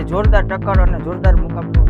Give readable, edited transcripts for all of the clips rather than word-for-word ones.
આજે જોરદાર ટક્કર અને જોરદાર મુકાબલો।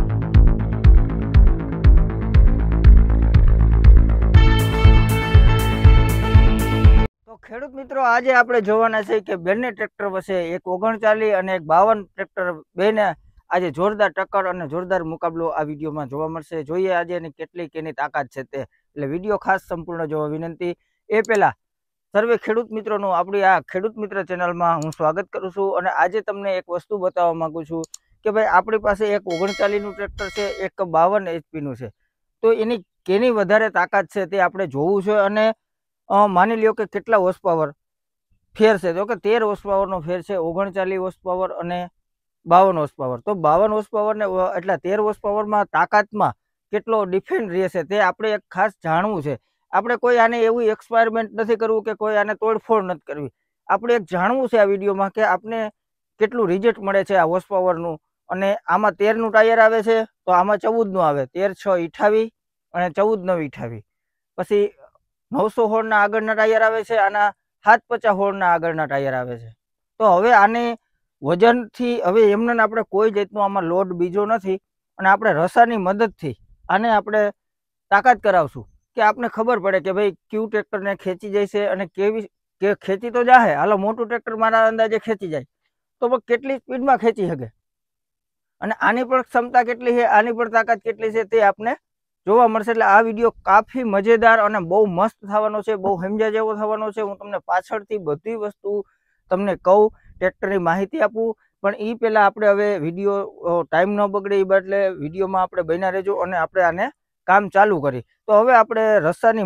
તો ખેડૂત મિત્રો, આજે આપણે જોવાના છે કે બંને ટ્રેક્ટર વચ્ચે એક 39 અને એક 52 ટ્રેક્ટર બેને આજે જોરદાર ટક્કર અને જોરદાર મુકાબલો આ વિડીયોમાં જોવા મળશે। જોઈએ આજે એની કેટલી કેની તાકાત છે તે, એટલે વિડીયો ખાસ સંપૂર્ણ જોવા વિનંતી। એ પહેલા સર્વે ખેડૂત મિત્રોનું આપણી આ ખેડૂત મિત્ર ચેનલમાં હું સ્વાગત કરું છું। અને આજે તમને એક વસ્તુ બતાવવા માંગુ છું કે ભાઈ આપણી પાસે એક 39નું ટ્રેક્ટર છે, એક 52 HP છે, તો એની કેની વધારે તાકાત છે તે આપણે જોવું છે। અને માની લ્યો કે કેટલા હોર્સ પાવર ફેર છે, તો કે 13 હોર્સ પાવરનો ફેર છે, 39 હોર્સ પાવર અને 52 હોર્સ પાવર। તો 52 હોર્સ પાવર ને એટલે 13 હોર્સ પાવરમાં તાકાતમાં કેટલો ડિફરન્ટ રહેશે તે આપણે એક ખાસ જાણવું છે। આપણે કોઈ આને એવું એક્સપેરિમેન્ટ નથી કરવું કે કોઈ આને તોડફોડ નથી કરવી, આપણે એક જાણવું છે આ વિડીયોમાં કે આપણે કેટલું રિઝલ્ટ મળે છે આ હોર્સ પાવરનું। અને આમાં 13નું ટાયર આવે છે, તો આમાં 14નું આવે, 13 6 28 અને 14 9 28। પછી 916 ના આગળના ટાયર આવે છે, આના 750 ના આગળના ટાયર આવે છે। તો હવે આને વજનથી હવે એમને આપણે કોઈ જાતનો આમાં લોડ બીજો નથી, અને આપણે રસાની મદદથી આને આપણે તાકાત કરાવશું કે આપને ખબર પડે કે ભાઈ કયું ટ્રેક્ટરને ખેંચી જાય છે અને કેવી કે ખેંચી તો જાહે। હાલો, મોટું ટ્રેક્ટર મારા અંદાજે ખેંચી જાય તો પણ કેટલી સ્પીડમાં ખેંચી શકે, અને આની પણ ક્ષમતા કેટલી છે, આની પણ તાકાત કેટલી છે તે આપને જોવા મળશે। એટલે આ વિડીયો કાફી મજેદાર અને બહુ મસ્ત થવાનો છે, બહુ સમજ્યા જેવો થવાનો છે। હું તમને પાછળથી બધી વસ્તુ તમને કહું, ટ્રેક્ટરની માહિતી આપું, પણ એ પહેલાં આપણે હવે વિડીયો ટાઈમ ન બગડે એ બદલે વિડીયોમાં આપણે બન્યા રહેજો અને આપણે આને કામ ચાલુ કરી। તો હવે આપણે રસાની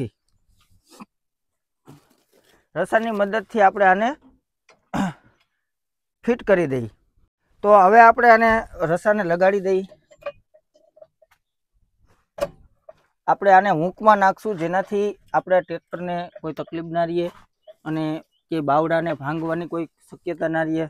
મદદથી આપણે આને ફિટ કરી દઈએ। તો હવે આપણે આને રસાને લગાડી દઈએ। આપણે આને હૂંકમાં નાખશું, જેનાથી આપણે ટ્રેક્ટરને કોઈ તકલીફ ના રહે અને કે બાવડાને ભાંગવાની કોઈ શક્યતા ના રહે।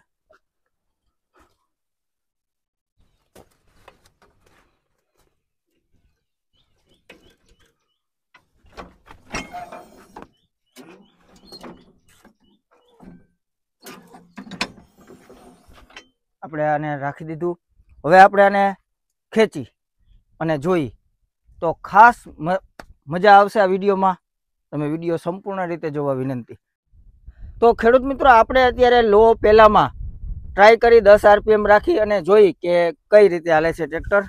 આપણે આને રાખી દીધું। હવે આપણે આને ખેંચી અને જોઈ તો ખાસ મજા આવશે આ વિડીયોમાં, તમે વિડીયો સંપૂર્ણ રીતે જોવા વિનંતી। તો ખેડૂત મિત્રો, આપણે અત્યારે લો પહેલામાં ટ્રાય કરી 10 RPM રાખી અને જોઈ કે કઈ રીતે હાલે છે ટ્રેક્ટર।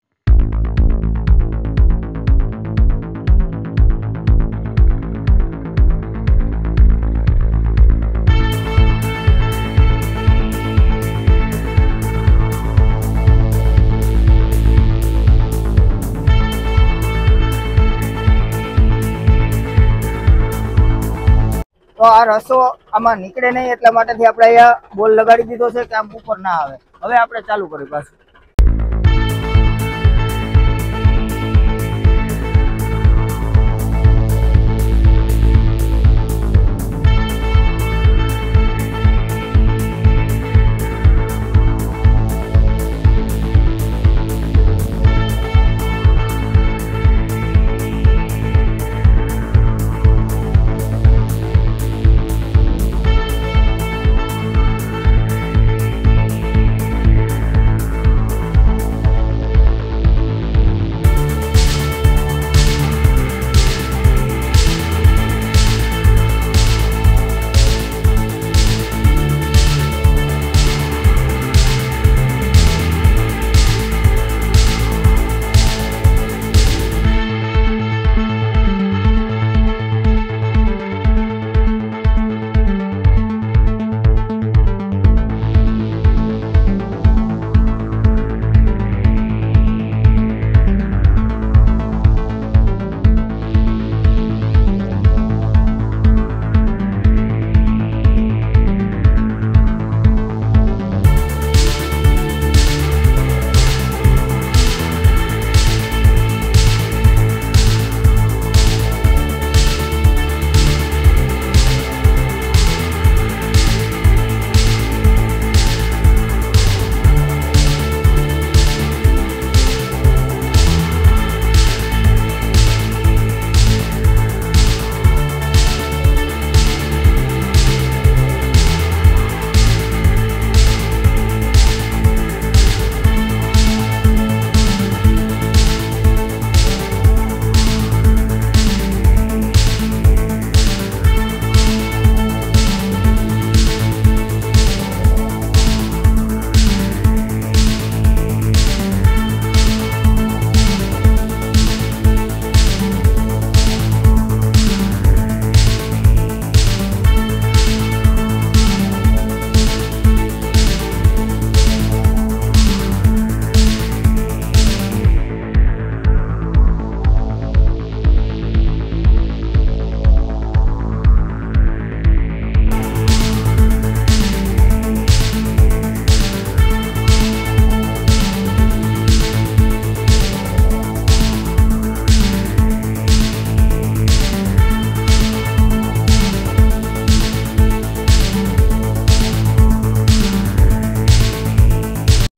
તો આ રસો આમાં નીકળે નહીં, એટલા માટેથી આપણે અહીંયા બોલ લગાડી દીધો છે કે આમ ઉપર ના આવે। હવે આપણે ચાલુ કરી પાછું।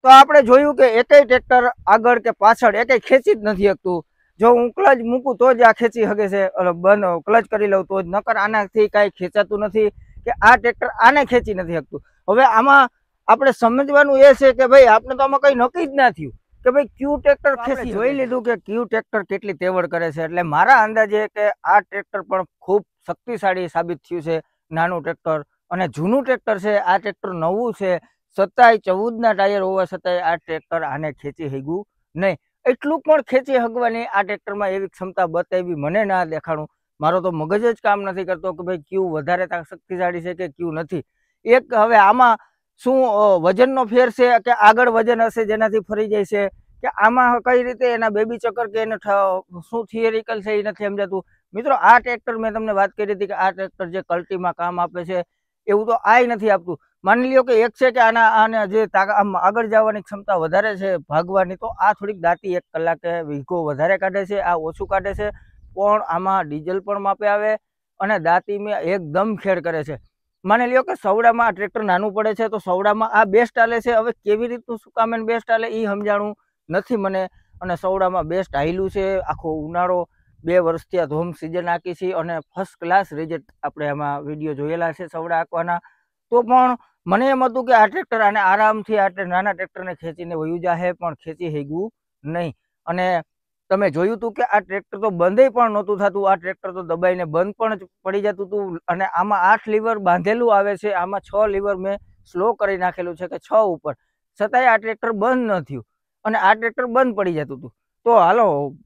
આપણે જોયું કે એકેય ટ્રેક્ટર આગળ કે પાછળ એકેય ખેંચી જ નથી શકતું. જો હું ક્લચ મૂકું તો જ આ ખેંચી શકે છે, બંધ ક્લચ કરી લઉં તો જ, નકર આનાથી કાંઈ ખેંચાતું નથી કે આ ટ્રેક્ટર આને ખેંચી નથી શકતું. હવે આમાં આપણે સમજવાનું એ છે કે ભાઈ આપણે તો આમાં કઈ નક્કી જ ના થયું કે ભાઈ ક્યુ ટ્રેક્ટર ખેંચી. જોઈ લીધું કે ક્યુ ટ્રેક્ટર કેટલી તેવડ કરે છે, એટલે મારા અંદાજે કે આ ટ્રેક્ટર પણ ખૂબ શક્તિશાળી સાબિત થયું છે. નાનું ટ્રેક્ટર અને જૂનું ટ્રેક્ટર છે, આ ટ્રેક્ટર નવું છે, છતાંય 14ના ટાયર હોવા છતાંય આ ટ્રેક્ટર આને ખેંચી હગ્યું નહીં. એટલું પણ ખેંચી હગવાની આ ટ્રેક્ટરમાં એવી ક્ષમતા બતાવી મને ના દેખાણું. મારો તો મગજ જ કામ નથી કરતો કે ભાઈ ક્યુ વધારે શક્તિશાળી છે કે ક્યુ નથી. એક હવે આમાં શું વજનનો ફેર છે કે આગળ વજન હશે જેનાથી ફરી જાય છે, કે આમાં કઈ રીતે એના બેબી ચક્કર કે એને શું થિયરિકલ છે એ નથી સમજાતું. મિત્રો આ ટ્રેક્ટર મેં તમને વાત કરી હતી કે આ ટ્રેક્ટર જે કલ્ટીમાં કામ આપે છે એવું તો આય નથી આપતું. માની લ્યો કે એક છે કે આને જે આમ આગળ જવાની ક્ષમતા વધારે છે ભાગવાની, તો આ થોડીક દાંતી 1 કલાકે વીઘો વધારે કાઢે છે, આ ઓછું કાઢે છે, પણ આમાં ડીઝલ પણ માપે આવે અને દાંતી મેં એકદમ ખેડ કરે છે. માની લ્યો કે સવડામાં આ ટ્રેક્ટર નાનું પડે છે તો સવડામાં આ બેસ્ટ હાલે છે. હવે કેવી રીતનું શું કામ એને બેસ્ટ હાલે એ સમજાણું નથી મને, અને સવડામાં બેસ્ટ હાલ્યું છે. આખો ઉનાળો 2 વર્ષથી આ ધોમ સિઝન આખી છે અને ફર્સ્ટ ક્લાસ રિઝલ્ટ આપણે આમાં વિડીયો જોયેલા છે સવડા આંકવાના. તો પણ મને એમ હતું કે આ ટ્રેક્ટર આને આરામથી આ નાના ટ્રેક્ટરને ખેંચીને વયું જાહે, પણ ખેંચી હગ્યું નહીં. અને તમે જોયું હતું કે આ ટ્રેક્ટર તો બંધ પણ નહોતું થતું, આ ટ્રેક્ટર તો દબાઈને બંધ પણ પડી જતું હતું. અને આમાં 8 લીવર બાંધેલું આવે છે, આમાં 6 લીવર મેં સ્લો કરી નાખેલું છે કે 6 ઉપર, છતાંય આ ટ્રેક્ટર બંધ ન થયું અને આ ટ્રેક્ટર બંધ પડી જતું હતું. તો હાલો,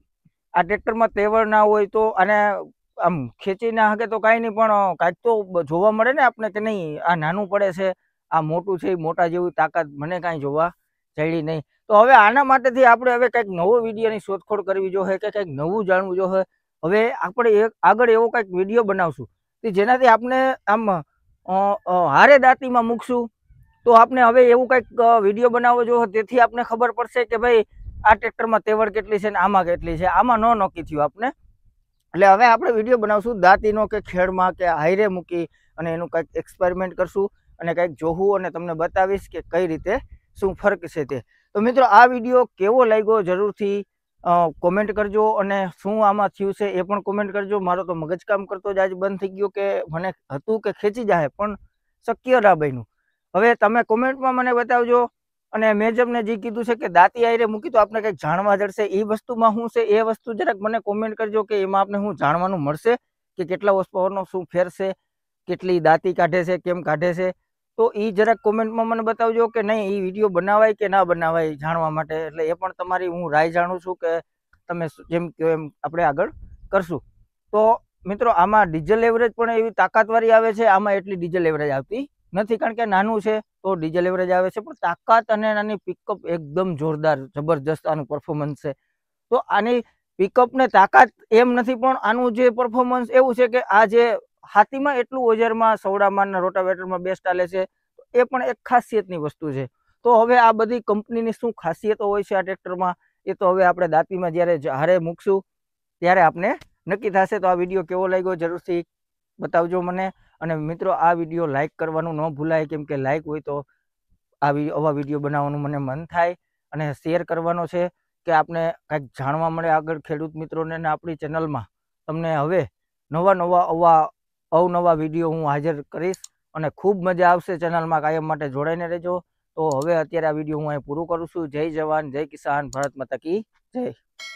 આ ટ્રેક્ટરમાં તેવડ ના હોય તો આને આમ ખેંચી ના શકે તો કાંઈ નહીં, પણ કાંઈક તો જોવા મળે ને આપણે કે નહીં આ નાનું પડે છે, આ મોટું છે, મોટા જેવી તાકાત મને કાંઈ જોવા જડી નહીં. તો હવે આના માટેથી આપણે હવે કંઈક નવો વિડીયોની શોધખોળ કરવી જોઈએ કે કંઈક નવું જાણવું જોઈએ. હવે આપણે આગળ એવો કંઈક વિડીયો બનાવશું કે જેનાથી આપણે આમ હારે દાંતીમાં મૂકશું. તો આપણે હવે એવું કંઈક વિડીયો બનાવવો જોઈએ, તેથી આપણે ખબર પડશે કે ભાઈ આ ટ્રેક્ટરમાં તેવડ કેટલી છે ને આમાં કેટલી છે. આમાં ન નક્કી થયું આપણે, એટલે હવે આપણે વિડીયો બનાવશું દાંતીનો કે ખેડમાં કે હાઈરે મૂકી અને એનું કંઈક એક્સપેરિમેન્ટ કરશું અને કંઈક જોવું અને તમને બતાવીશ કે કઈ રીતે શું ફરક છે તે. તો મિત્રો આ વિડીયો કેવો લાગ્યો જરૂરથી કોમેન્ટ કરજો, અને શું આમાં થયું છે એ પણ કોમેન્ટ કરજો. મારો તો મગજ કામ કરતો જ આજ બંધ થઈ ગયો કે મને હતું કે ખેંચી જાય પણ શક્ય ના બન્યું. હવે તમે કોમેન્ટમાં મને બતાવજો. અને મેં તમને જે કીધું છે કે દાંતી આયરે મૂકી તો આપણે કંઈક જાણવા જડશે, એ વસ્તુમાં શું છે એ વસ્તુ જરાક મને કોમેન્ટ કરજો કે એમાં આપણે શું જાણવાનું મળશે, કે કેટલા હોર્સ પાવરનો શું ફેર છે, કેટલી દાંતી કાઢે છે, કેમ કાઢે છે. તો એ જરાક કોમેન્ટમાં મને બતાવજો કે નહીં એ વિડીયો બનાવાય કે ના બનાવાય જાણવા માટે. એટલે એ પણ તમારી હું રાય જાણું છું કે તમે જેમ કહો એમ આપણે આગળ કરશું. તો મિત્રો આમાં ડીઝલ એવરેજ પણ એવી તાકાતવાળી આવે છે, આમાં એટલી ડીઝલ એવરેજ આવતી નથી કારણ કે નાનું છે તો ડીઝલ એવરેજ આવે છે, પણ તાકાત અને આની પિકઅપ એકદમ જોરદાર જબરજસ્ત આનું પરફોર્મન્સ છે. તો આની પિકઅપ ને તાકાત એમ નથી, પણ આનું જે પરફોર્મન્સ એવું છે કે આ જે હાથીમાં એટલું ઓજરમાં સવડામાં રોટાવેટરમાં બેસ્ટ હાલે છે, એ પણ એક ખાસિયતની વસ્તુ છે. તો હવે આ બધી કંપનીની શું ખાસિયતો હોય છે આ ટ્રેક્ટરમાં, એ તો હવે આપણે દાંતીમાં જ્યારે હારે મૂકશું ત્યારે આપણે નક્કી થશે. તો આ વિડીયો કેવો લાગ્યો જરૂરથી બતાવજો મને. અને મિત્રો આ વિડીયો લાઇક કરવાનું ન ભૂલાય, કેમ કે લાઇક હોય તો આવા વિડીયો બનાવવાનું મને મન થાય. અને શેર કરવાનો છે કે આપણે કંઈક જાણવા મળે આગળ ખેડૂત મિત્રોને. આપણી ચેનલમાં તમને હવે નવા અવનવા વિડીયો હું હાજર કરીશ અને ખૂબ મજા આવશે. ચેનલમાં કાયમ માટે જોડાઈને રહેજો. તો હવે અત્યારે આ વિડીયો હું અહીં પૂરું કરું છું. જય જવાન, જય કિસાન, ભારત માતા કી જય.